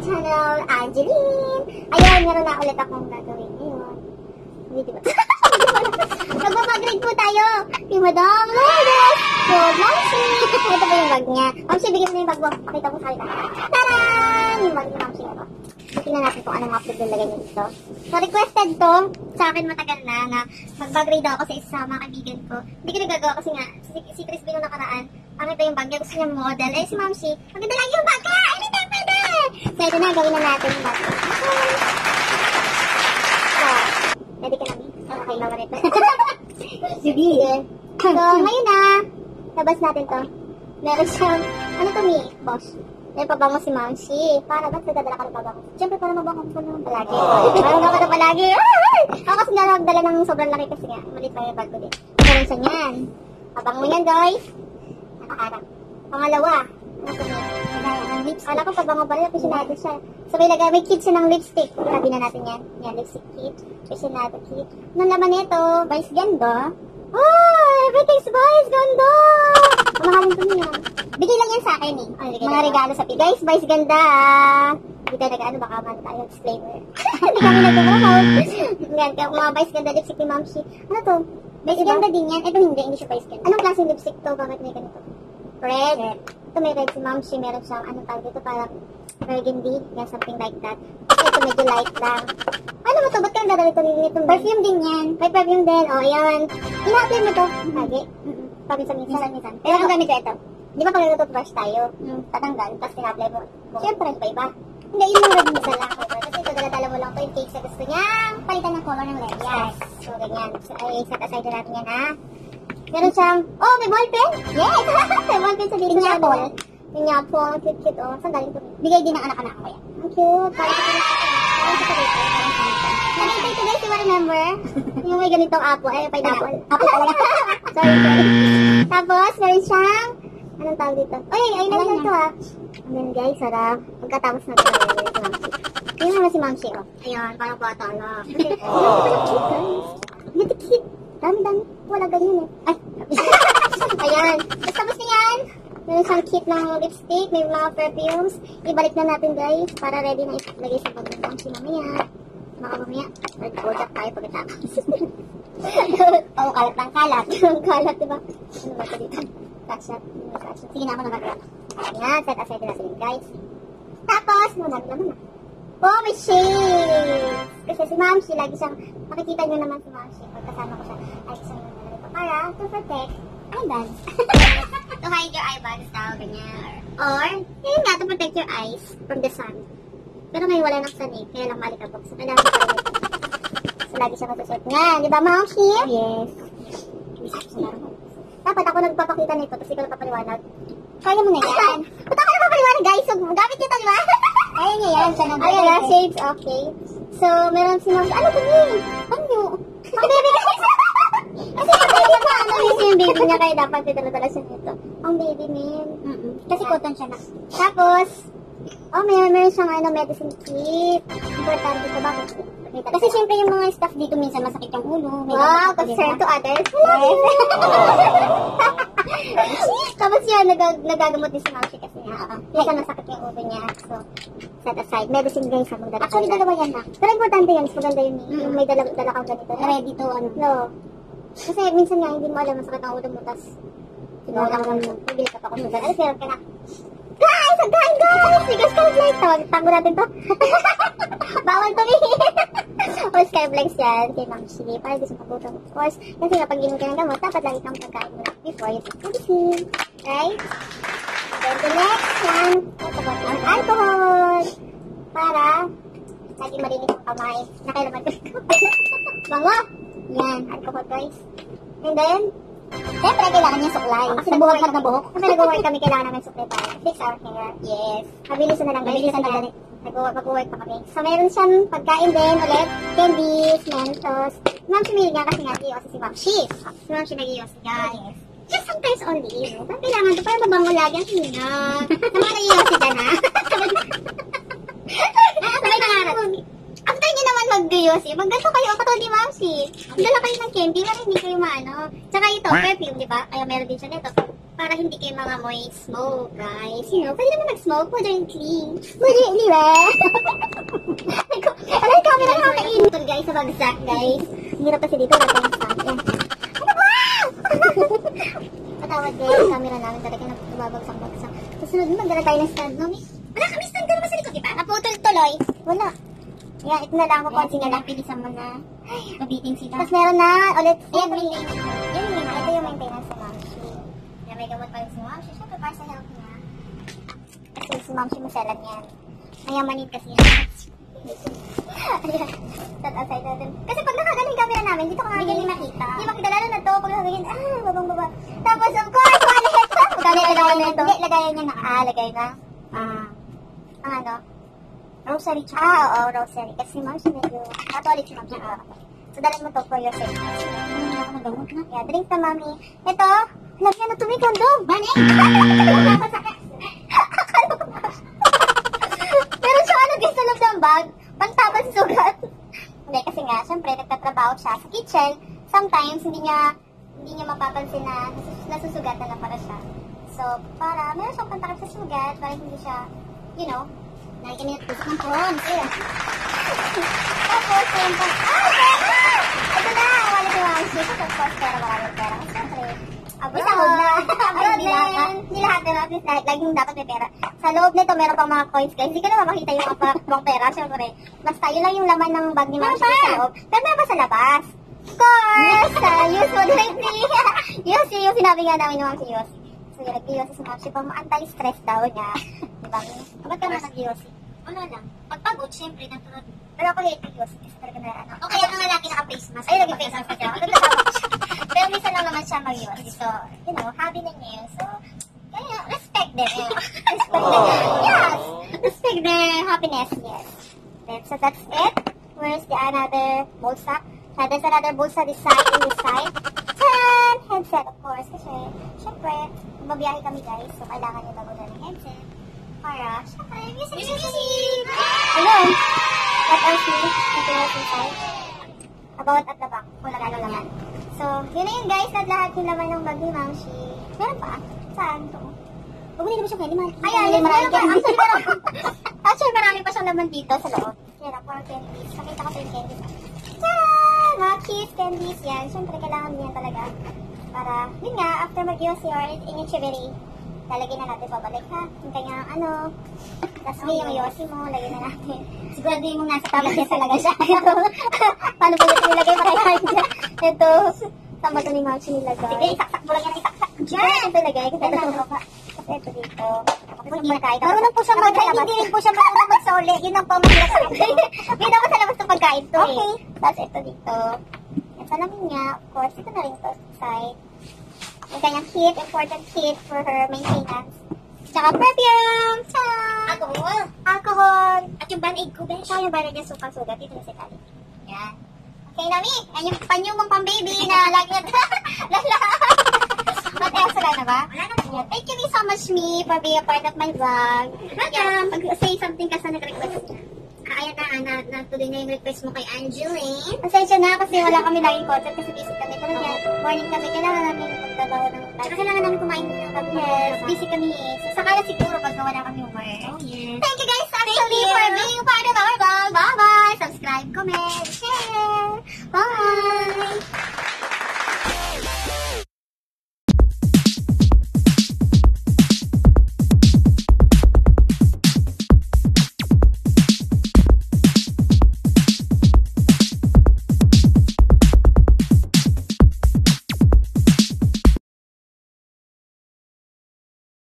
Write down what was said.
channel, Angeline. Ayun, meron na ulit akong gagawin ngayon. Hindi ba? Magpapag-grade po tayo kay Madam Lourdes. So, Mamsi. Ito ba yung bag niya? Mamsi, bigyan mo na yung bag mo. Pakita mo sa akin. Taran! Yung bag ni Mamsi ito. Tingnan natin kung anong upload yung lagay niya dito. So, requested to sa akin matagal na magpag-grade ako sa isa sa mga kaibigan ko. Hindi ko nagagawa kasi nga, si Chris Bino nakaraan, ang ito yung bag niya, gusto niya model. Eh, si Mamsi, maganda lang yung bag ka! Anytime pwede! So, ito na, gawin na natin yung bag. So, ready ka na, Mi? Okay, naman ito. Sige. So, ngayon na, labas natin to. Meron siyang, ano to, Mi? Boss. May pabango si Mamsi. Para ba't nagdadala ka ng pabango? Siyempre, para mabango ko naman palagi. Para mabango ka palagi. Ako kasi nagdala ng sobrang laki kasi nga. Malit pa yung bag ko din. Meron siya yan. Pabango yan, guys. Nakakarap. Pangalawa. Ano to, Mi? Ang lips. Kala ko pabango pa rin. Aficionado siya. So, may kit siya ng lipstick. Sabi na natin yan. Yan, lipstick kit. Aficionado kit. Nung laman nito, Vice Ganda. Oh, everything's Vice Ganda! Mahalin ko niya. Bigay lang yan sa akin eh. Mga regalo sa P. Guys, Vice Ganda ah. Hindi tayo nag-ano, baka man tayo disclaimer. Hindi kami nag-promote. Yan, mga Vice Ganda lipstick ni Mamsi. Ano to? Vice Ganda din yan. Ito hindi siya Vice Ganda. Anong klaseng lipstick to? Bakit may ganito? Red. Ito may red si Mamsi. Meron siyang, ano tawag dito, parang burgundy. Yeah, something like that. Ito medyo light lang. Ano mo to? Ba't kang dadali ito nitong perfume din yan? May perfume din. O, yan. Ina-apply mo to? Lagi? Paminsan-minsan. Pero ang gamit ko ito. Di ba pag nag-toothbrush tayo? Tatanggal. Tapos ina-apply mo. Siyempre, iba-iba. Hindi, yun lang rin isa lang. Kasi ito, dala-dala mo lang ito in case sa gusto niya. Palitan ng color ng leg. Yes. So, ganyan. So, ay, set aside na natin yan, ha? Meron siyang, oh, may ballpen? Yes! May ballpen sa dito. Pinyapol. Pinyapol. Cute-cute, oh. Saan galing ito? Bigay din ng anak-anak ko yan. Ang cute. Parang sa dito. Nag-intay ito guys, di ba remember? Yung may ganitong apple. Ay, pineapple. Apple talaga. Sorry. Tapos, meron siyang, anong tawag dito? Uy, ay na ito ah. Ayan guys, sarap. Pagkatapos na ito, si Mamsi. Yun naman si Mamsi, oh. Ayan, parang bata na. Ganito cute. Dami-dami. Wala ganyan eh. Ay. Ayan. Tapos na yan. Meron siyang kit ng lipstick, may mga perfumes. Ibalik na natin guys, para ready na ilagay sa bag ng Mamsi mamaya. Baka mamaya, nag-order tayo pagkatapos. Oo, kalat ng kalat. Ang kalat, diba? Ano ba ito dito? Catch-up. Sige na ako nag-grab. Ayan, set aside na natin guys. Tapos, naman na. Oh, may shades! Kasi si Mamsi, lagi siyang, makikita nyo naman si Mamsi. Pagkasama ko siya, ay isang yung nalito para to protect my bags. To hide your eye bags daw, ganyan. Or, yun nga, to protect your eyes from the sun. Pero ngayon wala nang sun eh, kaya lang malikabok. So, kailangan ko rin ito. So, lagi siya masusuot nga. Di ba, Mamsi? Yes. Dapat ako nagpapakita nito, tapos ikaw nagpapaliwanag. Kaya mo na yan. Ba't ako nagpapaliwanag, guys? So, gamit nito, di ba? Ayan niya yan. Ayan na, shades, okay. So, meron si Mamsi. Ano to yun? Ano? Ang baby guys. Kasi ang baby ko, ano yung baby niya, kaya dapat dala-dala siya nito. Ang baby, man. Kasi cotton siya na. Tapos, oh, meron siyang ano, medicine kit. Importante ito ba? Kasi syempre yung mga staff dito minsan masakit yung ulo. Wow, concern to others. Tapos yan, nagagamot din si Mamsi kasi nga. Minsan masakit yung ulo niya. So, set aside. Medicine guys, ha, magdala. Actually, dalawa yan na. Pero importante yan, maganda yun. Yung may dala kang ganito. Ready to, ano. No. Kasi minsan nga, hindi mo alam, masakit ang ulo mo. Tapos, siguro lang naman, pagbilis ka pa kung magdala. Ano, meron ka na. Guys! Again, guys! Because Skyflex to. Tago natin to. Bawal to me. O Skyflex yan. Kay Mamsi. Para gusto magutom. Of course, kasi kapag inom ka ng gamot, dapat lagi kang pagkain mo before you take medicine. Right? Then the next one, ang alcohol. Para lagi marinig ang kamay. Nakailaman ko ito. Bango! Yan, alcohol guys. And then, siyempre, kailangan niya suklay. Kasi nabuhok ka na buhok. Kasi nag-work kami, kailangan namin suklay para fix our hair. Yes. Mabilisan na lang. Mabilisan na lang. Mag-work pa kami. So, meron siyang pagkain din ulit. Candies, Mentos. Mamsi may nga kasi nga iwas si Mamsi. Si Mamsi nag-iwas guys. Just sometimes only. Parang kailangan ito. Parang mabango lagi ang hina. Sa mga nag-iwas si Dana. Sabay nangarap. After nyo naman mag-iwas magganto kayo. Katulad ni Mamsi. Dala kayo ng candy. Pero hindi kayo maano. Tsaka ito, perfume, di ba? Kaya meron din siya nito. para hindi kayo mga moy smoke, guys. You know, pwede naman mag-smoke moderately. Moderately, right? Alam, camera na kakain. Ito, guys, sa bagsak, guys. Hirap kasi dito, wala tayong stand. Yan. Ano ba? Patawad, guys, camera namin talaga nababagsak-bagsak. Susunod mo, magdala tayo ng stand, no? Wala kami stand ka naman sa likod, di ba? Naputol tuloy. Wala. Yan, ito na lang ako. Konti na lang, pilisan mo na. Mabitin sila. Tapos meron na, ulit. Yan, maintenance. Yan, ito yung maintenance sa Mamshi. Yan, may gamot pa rin si Mamshi. Siyempre, para sa health niya. Kasi si Mamshi masalan yan. Mayamanin kasi yan. Ayan, set aside natin. Kasi pag nakagaling camera namin, dito ko nga hindi makita. Hindi makita, lalo na to, pag nakagaling, babang baba. Tapos, of course, wallet. Lagayan na ito. Hindi, lagayan niya na. Lagay na. Ang ano? Rosary tsaka. Oo, rosary. Kasi Mamshi medyo, Catholic si Mamshi. So, dalhin mo to for your safety. Yeah, drink na, mami. Ito, lagyan na tumig kondom. Bani! Pero siya, ano, gusto lang ng bag. Pantapal sa sugat. Hindi, kasi nga, syempre, nagtatrabaho siya sa kitchen. Sometimes, hindi niya mapapansin na nasusugatan na para siya. So, para, meron siyang pantakip sa sugat, para hindi siya, you know, nari kami nagtusok ng prawns. Tapos, ayun pa, ito na, wala si Mamshi. So, of course, pera, maraming pera. Kasi, syempre, abroad na. Abroad din. Hindi lahat na, at least, laging dapat may pera. Sa loob nito, meron pang mga coins, guys. Hindi ko na makita yung mga pera, syempre. Basta, yun lang yung laman ng bag ni Mamshi sa loob. Pero meron pa sa labas. Of course, use moderately. Yossi, yung sinabi nga namin ni Mamshi, Yossi. So, yung nag-Yossi si Mamshi, pang anti-stress daw niya. Diba? Ba't ka na nag-Yossi? Wala lang. Pagpagod, syempre, natulog. Pero ako hate nag-Yossi kasi talaga na ano. O kaya nga laki naka-face mask. Ay, nag-face mask siya. Pero minsan lang naman siya mag-Yossi. So, you know, hobby na niya. So, kaya, respect them. Respect them. Yes! Respect their happiness, yes. Then, so that's it. Where's the another bolsa? There's another bolsa this side and this side. Tan! Headset, of course. Kasi, syempre, mabiyahe kami, guys. So, kailangan nyo bago ng headset. Para, syempre, music! Ayun! What else needs? Continuous inside. About at the back. Wala gano'n naman. So, yun na yun, guys. At lahat yung laman ng bag ni Mamshi. Meron pa? Saan? Ito. Huwag hindi naman siya candy, man. Ayan, marami candy. Actually, marami pa siyang laman dito sa loob. Yan, for candies. Nakita ko pa yung candies. Tiyaan! Mga kiss candies yan. Siyempre, kailangan niya talaga. Para, yun nga, after mag-Yossi or in yung chiveri, lalagyan na natin pabalik, ha? Yung kanyang, ano, tapos yung Yossi mo, lagyan na natin. Siguraduhin mong nasa tablet niya talaga siya. Paano ba ito nilagay para kain siya? Ito, tama ito ni Mamshi nilagay. Sige, isaksak mo lang yan, isaksak. Diyan! Ito lagay, kasi ito dito. Marunong po siya hindi rin po siya marunong magsole. Yun ang pamahirap sa akin. May dapat sa labas ng pagkain to eh. Tapos ito dito. At sa lamin niya, of course, ito na rin to side. Yung kanyang kit, important kit for her maintenance. Tsaka perfume! Tiyaan! Alcohol! Alcohol! At yung band-aid ko, besh. Tsaka yung band-aid niya sukat-sugat. Dito na sa tali. Yan. Okay, Nami. Yan yung panyumang pang-baby na lagi na What else na ba? Wala naman yun. Thank you so much, me, for being a part of my vlog. Welcome! Pag-say something ka sa nag-request niya. Ayan na, tuloy na yung request mo kay Angeline. Pasensya na kasi wala kami laging content kasi busy kami. Pero yan, morning kami, kailangan namin magtrabaho ng lunch. Tsaka kailangan namin kumain ng kami. Yes, busy kami eh. So, sakala siguro pag wala kami work. Oh, yes. Thank you guys actually for being part of our vlog.